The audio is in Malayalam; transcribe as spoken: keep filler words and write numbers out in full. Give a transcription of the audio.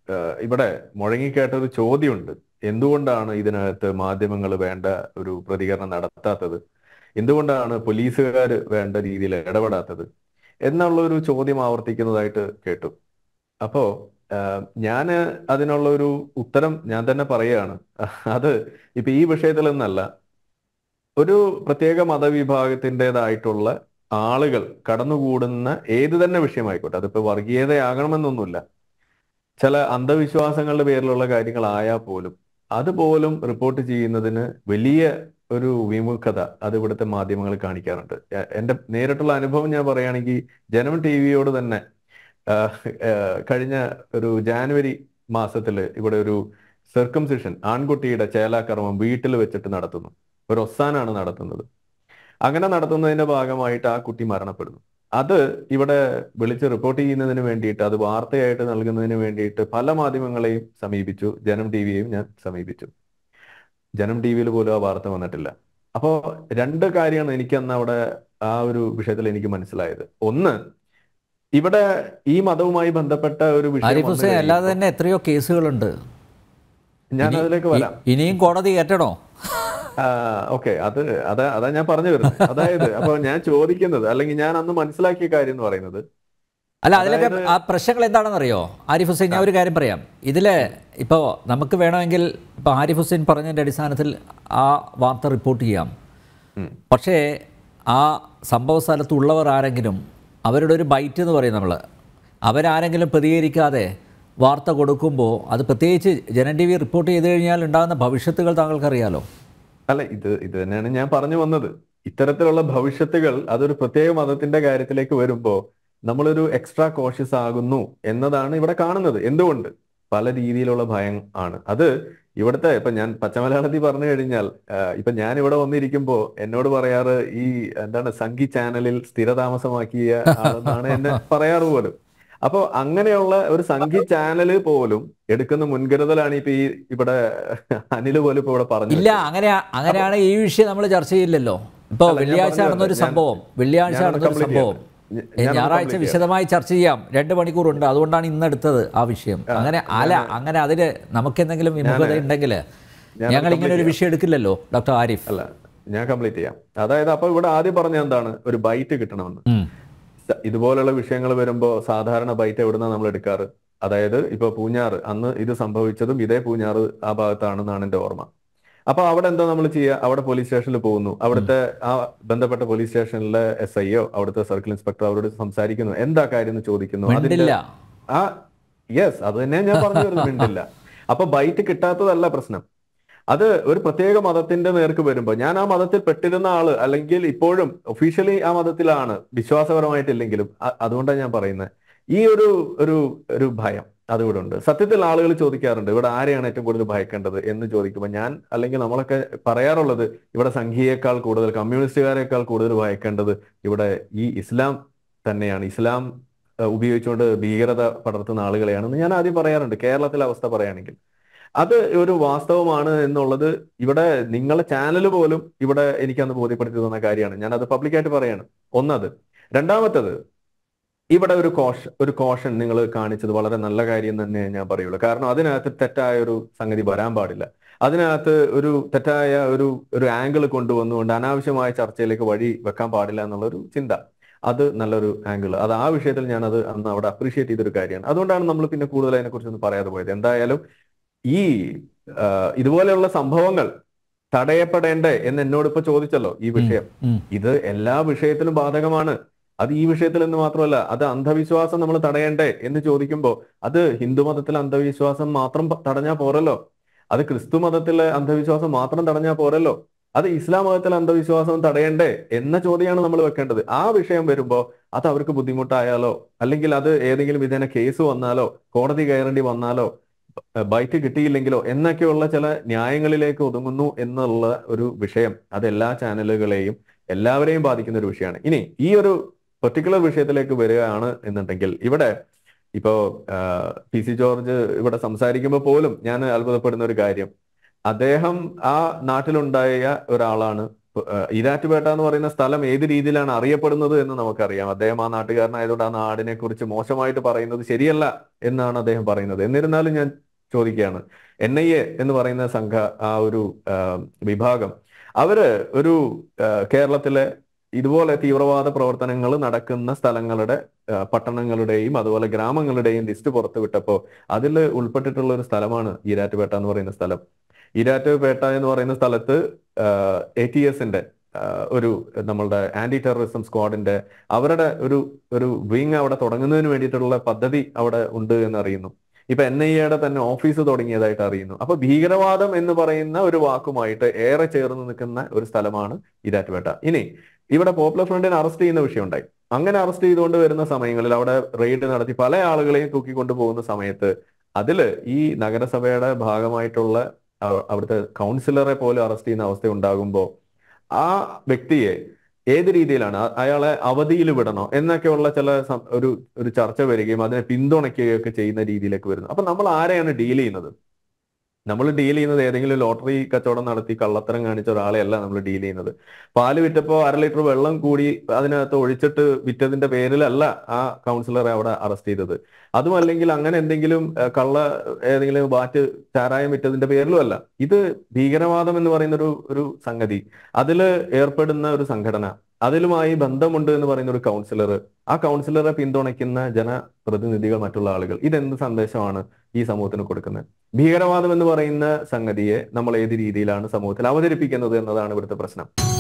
ഇവിടെ മുഴങ്ങിക്കേട്ട ഒരു ചോദ്യമുണ്ട്. എന്തുകൊണ്ടാണ് ഇതിനകത്ത് മാധ്യമങ്ങൾ വേണ്ട ഒരു പ്രതികരണം നടത്താത്തത്, എന്തുകൊണ്ടാണ് പോലീസുകാർ വേണ്ട രീതിയിൽ ഇടപെടാത്തത് എന്നുള്ള ഒരു ചോദ്യം ആവർത്തിക്കുന്നതായിട്ട് കേട്ടു. അപ്പോ ഞാന് അതിനുള്ള ഒരു ഉത്തരം ഞാൻ തന്നെ പറയുകയാണ്. അത് ഇപ്പൊ ഈ വിഷയത്തിൽ നിന്നല്ല, ഒരു പ്രത്യേക മതവിഭാഗത്തിൻ്റെതായിട്ടുള്ള ആളുകൾ കടന്നുകൂടുന്ന ഏത് തന്നെ വിഷയമായിക്കോട്ടെ, അതിപ്പോ വർഗീയതയാകണമെന്നൊന്നുമില്ല, ചില അന്ധവിശ്വാസങ്ങളുടെ പേരിലുള്ള കാര്യങ്ങളായാൽ പോലും അതുപോലും റിപ്പോർട്ട് ചെയ്യുന്നതിന് വലിയ ഒരു വിമുഖത അത് ഇവിടുത്തെ മാധ്യമങ്ങൾ കാണിക്കാറുണ്ട്. എ- എന്റെ നേരിട്ടുള്ള അനുഭവം ഞാൻ പറയുകയാണെങ്കിൽ, ജനം ടി വിയോട് തന്നെ ആഹ്, ആഹ്, കഴിഞ്ഞ ഒരു ജാനുവരി മാസത്തില് ഇവിടെ ഒരു സർക്കംസിഷൻ, ആൺകുട്ടിയുടെ ചേലാകർമ്മം വീട്ടിൽ വെച്ചിട്ട് നടത്തുന്നു. ഒരു ഒസാനാണ് നടത്തുന്നത്. അങ്ങനെ നടത്തുന്നതിന്റെ ഭാഗമായിട്ട് ആ കുട്ടി മരണപ്പെടുന്നു. അത് ഇവിടെ വിളിച്ച് റിപ്പോർട്ട് ചെയ്യുന്നതിന് വേണ്ടിയിട്ട്, അത് വാർത്തയായിട്ട് നൽകുന്നതിന് വേണ്ടിയിട്ട് പല മാധ്യമങ്ങളെയും സമീപിച്ചു. ജനം ടി വിയെയും ഞാൻ സമീപിച്ചു. ജനം ടി വിയിൽ പോലും ആ വാർത്ത വന്നിട്ടില്ല. അപ്പോ രണ്ട് കാര്യമാണ് എനിക്ക് അന്ന് അവിടെ ആ ഒരു വിഷയത്തിൽ എനിക്ക് മനസ്സിലായത്. ഒന്ന്, ഇവിടെ ഈ മതവുമായി ബന്ധപ്പെട്ട ഒരു വിഷയം ആരിഫ് വന്നു ഹുസൈൻ, അല്ലാതെ കഴിയുമ്പോൾ, തന്നെ എത്രയോ കേസുകളുണ്ട്. ഞാൻ ഇനി അതിലേക്ക് ഇ- വരാം. ഇനിയും കോടതി കയറ്റണോ? ഓക്കെ, അത് അതാ അതാ ഞാൻ പറഞ്ഞു വരുന്നത്. അതായത് അപ്പൊ ഞാൻ ചോദിക്കുന്നത്, അല്ലെങ്കിൽ ഞാൻ അന്ന് മനസ്സിലാക്കിയ കാര്യം എന്ന് പറയുന്നത്, അല്ല, അതിലൊക്കെ അതായത് ആ പ്രശ്നങ്ങൾ എന്താണെന്നറിയോ ആരിഫ് ഹുസൈൻ? ആ ഞാൻ ഒരു കാര്യം പറയാം. ഇതിൽ ഉം, ഇപ്പോൾ നമുക്ക് വേണമെങ്കിൽ ഇപ്പോൾ ആരിഫ് ഹുസൈൻ പറഞ്ഞതിൻ്റെ അടിസ്ഥാനത്തിൽ ആ വാർത്ത റിപ്പോർട്ട് ചെയ്യാം. ഉം, പക്ഷേ ആ സംഭവ സ്ഥലത്തുള്ളവർ ആരെങ്കിലും, അവരുടെ ഒരു ബൈറ്റ് എന്ന് പറയും നമ്മൾ, അവരാരെങ്കിലും പ്രതികരിക്കാതെ വാർത്ത കൊടുക്കുമ്പോൾ, അത് പ്രത്യേകിച്ച് ജനം ടി വി റിപ്പോർട്ട് ചെയ്ത് കഴിഞ്ഞാൽ ഉണ്ടാകുന്ന ഭവിഷ്യത്തുകൾ താങ്കൾക്കറിയാലോ. അല്ല, ഇത് ഇത് തന്നെയാണ് ഞാൻ പറഞ്ഞു വന്നത്. ഇത്തരത്തിലുള്ള ഭവിഷ്യത്തുകൾ അതൊരു പ്രത്യേക മതത്തിന്റെ കാര്യത്തിലേക്ക് വരുമ്പോ നമ്മളൊരു എക്സ്ട്രാ കോഷ്യസ് ആകുന്നു എന്നതാണ് ഇവിടെ കാണുന്നത്. എന്തുകൊണ്ട്? പല രീതിയിലുള്ള ഭയം ആണ് അത്. ഇവിടുത്തെ ഇപ്പൊ ഞാൻ പച്ചമലയാളത്തിൽ പറഞ്ഞു കഴിഞ്ഞാൽ, ആഹ്, ഇപ്പൊ ഞാൻ ഇവിടെ വന്നിരിക്കുമ്പോ എന്നോട് പറയാറ്, ഈ എന്താണ്, സംഗി ചാനലിൽ സ്ഥിരതാമസമാക്കിയ ആളെന്നാണ് എന്നെ പറയാറ് പോലും. അപ്പൊ അങ്ങനെയുള്ള ഒരു സംഗി ചാനല് പോലും എടുക്കുന്ന മുൻകരുതലാണ് ഇപ്പൊ ഈ ഇവിടെ അനില് പോലും ഇപ്പൊ ഇവിടെ പറഞ്ഞു ഇല്ല, വെച്ചത്. അങ്ങനെ അപ്പൊ അങ്ങനെയാണ് ഈ വിഷയം നമ്മൾ ചർച്ച ചെയ്യില്ലല്ലോ. ഇപ്പോൾ അല്ല, ഞാൻ വെള്ളിയാഴ്ച പറഞ്ഞു വരട്ടെ, നടന്നൊരു ഞാൻ സംഭവം വെള്ളിയാഴ്ച ഞാനൊന്ന് നടന്നൊരു കംപ്ലീറ്റ് സംഭവം ചെയ്യട്ടെ, ഞ- ഏ, ഞാനൊന്ന് ഞായറാഴ്ച കംപ്ലീറ്റ് ചെയ്യട്ടെ. വിശദമായി ചർച്ച ചെയ്യാം. രണ്ട് മണിക്കൂറുണ്ട്, അതുകൊണ്ടാണ് ഇന്ന് എടുത്തത് ആ വിഷയം. ആ, അങ്ങനെ അല്ല, ഞാൻ അങ്ങനെ അതിൽ നമുക്കെന്തെങ്കിലും ഞാന് വിമുഖത ഉണ്ടെങ്കിൽ ഞാനത് ഞങ്ങൾ ഇങ്ങനെ കംപ്ലീറ്റ് ഒരു ചെയ്യാം. വിഷയം എടുക്കില്ലല്ലോ ഡോക്ടർ ആരിഫ്. അല്ല, ഞാൻ കംപ്ലീറ്റ് ചെയ്യാം. അതായത് അപ്പൊ ഇവിടെ ആദ്യം പറഞ്ഞ എന്താണ്, ഒരു ബൈറ്റ് കിട്ടണമെന്ന്. ഉം. സ- ഇതുപോലുള്ള വിഷയങ്ങൾ വരുമ്പോ സാധാരണ ബൈറ്റ് എവിടുന്നാ നമ്മൾ എടുക്കാറ്? അതായത് ഇപ്പൊ പൂഞ്ഞാറ്, അന്ന് ഇത് സംഭവിച്ചതും ഇതേ പൂഞ്ഞാറ് ആ ഭാഗത്താണെന്നാണ് എന്റെ ഓർമ്മ. അപ്പൊ അവിടെ എന്താ നമ്മൾ ചെയ്യുക? അവിടെ പോലീസ് സ്റ്റേഷനിൽ പോകുന്നു. ഉം. അവിടുത്തെ ആ ബന്ധപ്പെട്ട പോലീസ് സ്റ്റേഷനിലെ എസ് ഐയോ അവിടുത്തെ സർക്കിൾ ഇൻസ്പെക്ടർ അവരോട് സംസാരിക്കുന്നു, എന്താ കാര്യം എന്ന് ചോദിക്കുന്നു. അതിന്റെ മിണ്ടില്ല. ആ യെസ്, അത് തന്നെ ഞാൻ പറഞ്ഞു വരുന്നത്, മിണ്ടില്ല. അപ്പൊ ബൈറ്റ് കിട്ടാത്തതല്ല പ്രശ്നം. അത് ഒരു പ്രത്യേക മതത്തിന്റെ നേർക്ക് വരുമ്പോൾ, ഞാൻ ആ മതത്തിൽ പെട്ടിരുന്ന ആള്, അല്ലെങ്കിൽ ഇപ്പോഴും ഒഫീഷ്യലി ആ മതത്തിലാണ്, വിശ്വാസപരമായിട്ടില്ലെങ്കിലും, അ- അതുകൊണ്ടാണ് ഞാൻ പറയുന്നത്, ഈ ഒരു ഒരു ഒരു ഭയം അതിവിടെ ഉണ്ട്. സത്യത്തിൽ ആളുകൾ ചോദിക്കാറുണ്ട്, ഇവിടെ ആരെയാണ് ഏറ്റവും കൂടുതൽ ഭയക്കേണ്ടത് എന്ന് ചോദിക്കുമ്പോൾ ഞാൻ, അല്ലെങ്കിൽ നമ്മളൊക്കെ പറയാറുള്ളത്, ഇവിടെ സംഘീയേക്കാൾ കൂടുതൽ, കമ്മ്യൂണിസ്റ്റുകാരെക്കാൾ കൂടുതൽ ഭയക്കേണ്ടത് ഇവിടെ ഈ ഇസ്ലാം തന്നെയാണ്. ഇസ്ലാം അഹ് ഉപയോഗിച്ചുകൊണ്ട് ഭീകരത പടർത്തുന്ന ആളുകളെയാണെന്ന് ഞാൻ ആദ്യം പറയാറുണ്ട്, കേരളത്തിലെ അവസ്ഥ പറയുകയാണെങ്കിൽ. അത് ഒരു വാസ്തവമാണ് എന്നുള്ളത് ഇവിടെ നിങ്ങളെ ചാനൽ പോലും ഇവിടെ എനിക്കന്ന് ബോധ്യപ്പെടുത്തി തന്ന കാര്യമാണ്. ഞാൻ അത് പബ്ലിക്കായിട്ട് പറയാണ്. ഒന്നത്. രണ്ടാമത്തത്, ഇവിടെ ഒരു കോഷ ഒരു കോഷൻ നിങ്ങൾ കാണിച്ചത് വളരെ നല്ല കാര്യം തന്നെ ഞാൻ പറയുള്ളൂ. കാരണം അതിനകത്ത് തെറ്റായ ഒരു സംഗതി വരാൻ പാടില്ല. അതിനകത്ത് ഒരു തെറ്റായ ഒരു ഒരു ആംഗിൾ കൊണ്ടുവന്നുകൊണ്ട് അനാവശ്യമായ ചർച്ചയിലേക്ക് വഴി വെക്കാൻ പാടില്ല എന്നുള്ളൊരു ചിന്ത, അത് നല്ലൊരു ആംഗിൾ. അത് ആ വിഷയത്തിൽ ഞാൻ അത് അന്ന് അവിടെ അപ്രീഷിയേറ്റ് ചെയ്തൊരു കാര്യമാണ്. അതുകൊണ്ടാണ് നമ്മൾ പിന്നെ കൂടുതൽ അതിനെക്കുറിച്ചൊന്നും പറയാതെ പോയത്. എന്തായാലും ഈ ആ, ഇതുപോലെയുള്ള സംഭവങ്ങൾ തടയപ്പെടേണ്ടേ എന്ന് എന്നോട് ഇപ്പൊ ചോദിച്ചല്ലോ ഈ ഉം. വിഷയം. ഉം. ഇത് എല്ലാ വിഷയത്തിലും ബാധകമാണ്. അത് ഈ വിഷയത്തിൽ എന്ന് മാത്രമല്ല, അത് അന്ധവിശ്വാസം നമ്മൾ തടയണ്ടേ എന്ന് ചോദിക്കുമ്പോൾ, അത് ഹിന്ദു മതത്തിലെ അന്ധവിശ്വാസം മാത്രം പ- തടഞ്ഞാൽ പോരല്ലോ. അത് ക്രിസ്തു മതത്തിലെ അന്ധവിശ്വാസം മാത്രം തടഞ്ഞാൽ പോരല്ലോ. അത് ഇസ്ലാം മതത്തിലെ അന്ധവിശ്വാസം തടയണ്ടേ എന്ന ചോദ്യമാണ് നമ്മൾ വെക്കേണ്ടത്. ആ വിഷയം വരുമ്പോൾ അത് അവർക്ക് ബുദ്ധിമുട്ടായാലോ, അല്ലെങ്കിൽ അത് ഏതെങ്കിലും വിധേന കേസ് വന്നാലോ, കോടതി കയറേണ്ടി വന്നാലോ, ബൈറ്റ് കിട്ടിയില്ലെങ്കിലോ എന്നൊക്കെയുള്ള ചില ന്യായങ്ങളിലേക്ക് ഒതുങ്ങുന്നു എന്നുള്ള ഒരു വിഷയം, അത് എല്ലാ ചാനലുകളെയും എല്ലാവരെയും ബാധിക്കുന്ന ഒരു വിഷയമാണ്. ഇനി ഈ ഒരു പെർട്ടിക്കുലർ വിഷയത്തിലേക്ക് വരികയാണ് എന്നുണ്ടെങ്കിൽ, ഇവിടെ ഇപ്പോ പി സി ജോർജ് ഇവിടെ സംസാരിക്കുമ്പോൾ പോലും ഞാൻ അത്ഭുതപ്പെടുന്ന ഒരു കാര്യം, അദ്ദേഹം ആ നാട്ടിലുണ്ടായ ഒരാളാണ്, ഈരാറ്റുപേട്ട എന്ന് പറയുന്ന സ്ഥലം ഏത് രീതിയിലാണ് അറിയപ്പെടുന്നത് എന്ന് നമുക്കറിയാം. അദ്ദേഹം ആ നാട്ടുകാരനായതുകൊണ്ട് ആ നാടിനെ കുറിച്ച് മോശമായിട്ട് പറയുന്നത് ശരിയല്ല എന്നാണ് അദ്ദേഹം പറയുന്നത്. എന്നിരുന്നാലും ഞാൻ ചോദിക്കുകയാണ്, എൻ ഐ എ എന്ന് പറയുന്ന സംഘ ആ ഒരു വിഭാഗം അവര് ഒരു കേരളത്തിലെ ഇതുപോലെ തീവ്രവാദ പ്രവർത്തനങ്ങൾ നടക്കുന്ന സ്ഥലങ്ങളുടെ പട്ടണങ്ങളുടെയും അതുപോലെ ഗ്രാമങ്ങളുടെയും ലിസ്റ്റ് പുറത്തു വിട്ടപ്പോ അതിൽ ഉൾപ്പെട്ടിട്ടുള്ള ഒരു സ്ഥലമാണ് ഈരാറ്റുപേട്ട എന്ന് പറയുന്ന സ്ഥലം. ഈരാറ്റുപേട്ട എന്ന് പറയുന്ന സ്ഥലത്ത് എ ടി എസിന്റെ ഒരു നമ്മളുടെ ആന്റി ടെററിസം സ്ക്വാഡിന്റെ അവരുടെ ഒരു ഒരു വിങ് അവിടെ തുടങ്ങുന്നതിന് വേണ്ടിയിട്ടുള്ള പദ്ധതി അവിടെ ഉണ്ട് എന്ന് അറിയുന്നു. ഇപ്പൊ എൻ ഐ എയുടെ തന്നെ ഓഫീസ് തുടങ്ങിയതായിട്ട് അറിയുന്നു. അപ്പൊ ഭീകരവാദം എന്ന് പറയുന്ന ഒരു വാക്കുമായിട്ട് ഏറെ ചേർന്ന് നിൽക്കുന്ന ഒരു സ്ഥലമാണ് ഈരാറ്റുപേട്ട. ഇനി ഇവിടെ പോപ്പുലർ ഫ്രണ്ടിനെ അറസ്റ്റ് ചെയ്യുന്ന വിഷയം ഉണ്ടായി. അങ്ങനെ അറസ്റ്റ് ചെയ്തുകൊണ്ട് വരുന്ന സമയങ്ങളിൽ അവിടെ റെയ്ഡ് നടത്തി പല ആളുകളെയും തൂക്കിക്കൊണ്ടു പോകുന്ന സമയത്ത് അതില് ഈ നഗരസഭയുടെ ഭാഗമായിട്ടുള്ള അവിടുത്തെ കൗൺസിലറെ പോലും അറസ്റ്റ് ചെയ്യുന്ന അവസ്ഥ ഉണ്ടാകുമ്പോൾ ആ വ്യക്തിയെ ഏത് രീതിയിലാണ് അയാളെ അവധിയിൽ വിടണോ എന്നൊക്കെയുള്ള ചില ഒരു ഒരു ചർച്ച വരികയും അതിനെ പിന്തുണയ്ക്കുകയൊക്കെ ചെയ്യുന്ന രീതിയിലേക്ക് വരുന്നു. അപ്പൊ നമ്മൾ ആരെയാണ് ഡീൽ ചെയ്യുന്നത്? നമ്മൾ ഡീൽ ചെയ്യുന്നത് ഏതെങ്കിലും ലോട്ടറി കച്ചവടം നടത്തി കള്ളത്തരം കാണിച്ച ഒരാളെ അല്ല നമ്മൾ ഡീൽ ചെയ്യുന്നത്. പാല് വിറ്റപ്പോ അര ലിറ്റർ വെള്ളം കൂടി അതിനകത്ത് ഒഴിച്ചിട്ട് വിറ്റതിന്റെ പേരിലല്ല ആ കൗൺസിലറെ അവിടെ അറസ്റ്റ് ചെയ്തത്. അതും അല്ലെങ്കിൽ അങ്ങനെ എന്തെങ്കിലും കള്ള ഏതെങ്കിലും ബാറ്റ് ചാരായം വിറ്റതിന്റെ പേരിലും അല്ല. ഇത് ഭീകരവാദം എന്ന് പറയുന്ന ഒരു ഒരു സംഗതി, അതില് ഏർപ്പെടുന്ന ഒരു സംഘടന, അതിലുമായി ബന്ധമുണ്ട് എന്ന് പറയുന്ന ഒരു കൗൺസിലർ, ആ കൗൺസിലറെ പിന്തുണയ്ക്കുന്ന ജനപ്രതിനിധികൾ, മറ്റുള്ള ആളുകൾ, ഇതെന്ത് സന്ദേശമാണ് ഈ സമൂഹത്തിന് കൊടുക്കുന്നത്? ഭീകരവാദം എന്ന് പറയുന്ന സംഗതിയെ നമ്മൾ ഏത് രീതിയിലാണ് സമൂഹത്തിൽ അവതരിപ്പിക്കുന്നത് എന്നതാണ് ഇവിടുത്തെ പ്രശ്നം.